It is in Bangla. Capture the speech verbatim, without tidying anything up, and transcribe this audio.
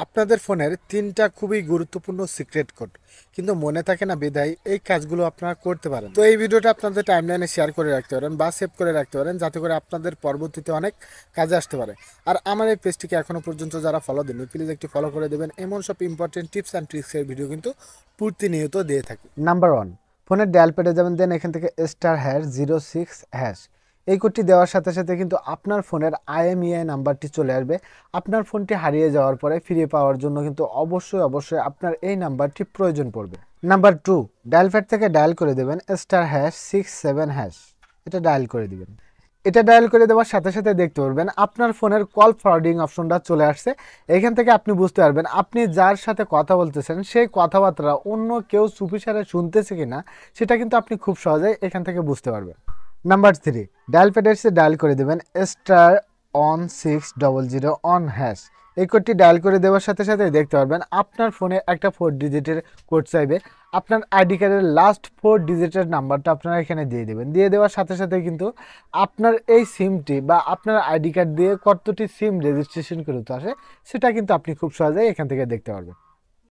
আপনাদের ফোনের তিনটা খুবই গুরুত্বপূর্ণ সিক্রেট কোড কিন্তু মনে থাকে না বিদায় এই কাজগুলো আপনারা করতে পারেন। তো এই ভিডিওটা আপনাদের টাইমলাইনে শেয়ার করে রাখতে পারেন বা সেভ করে রাখতে পারেন, যাতে করে আপনাদের পরবর্তীতে অনেক কাজে আসতে পারে। আর আমার এই পেজটিকে এখনো পর্যন্ত যারা ফলো দেননি, প্লিজ একটি ফলো করে দেবেন। এমন সব ইম্পর্টেন্ট টিপস অ্যান্ড ট্রিক্সের ভিডিও কিন্তু প্রতিনিয়ত দিয়ে থাকি। নাম্বার ওয়ান, ফোনের ডায়াল প্যাডে যাবেন, দেন এখান থেকে star hash zero six hash এই কোডটি দেওয়ার সাথে সাথে কিন্তু আপনার ফোনের আইএমইআই নাম্বারটি চলে আসবে। আপনার ফোনটি হারিয়ে যাওয়ার পরে ফিরে পাওয়ার জন্য কিন্তু অবশ্যই অবশ্যই আপনার এই নাম্বারটি প্রয়োজন পড়বে। নাম্বার টু, ডায়াল প্যাড থেকে ডায়াল করে দেবেন star hash six seven hash এটা ডায়াল করে দিবেন। এটা ডায়াল করে দেওয়ার সাথে সাথে দেখতে পারবেন আপনার ফোনের কল ফরওয়ার্ডিং অপশনটা চলে আসছে। এখান থেকে আপনি বুঝতে পারবেন আপনি যার সাথে কথা বলতেছেন সেই কথাবার্তা অন্য কেউ চুপিসারে শুনতেছে কিনা, সেটা কিন্তু আপনি খুব সহজেই এখান থেকে বুঝতে পারবেন। নাম্বার থ্রি, ডায়াল প্যাডে এসে ডায়াল করে দেবেন star one six double zero one hash এই কোডটি ডায়াল করে দেওয়ার সাথে সাথে দেখতে পারবেন আপনার ফোনে একটা ফোর ডিজিটের কোড চাইবে। আপনার আইডি কার্ডের লাস্ট ফোর ডিজিটের নাম্বারটা আপনারা এখানে দিয়ে দেবেন। দিয়ে দেওয়ার সাথে সাথে কিন্তু আপনার এই সিমটি বা আপনার আইডি কার্ড দিয়ে কতটি সিম রেজিস্ট্রেশন করতে আসে সেটা কিন্তু আপনি খুব সহজেই এখান থেকে দেখতে পারবেন।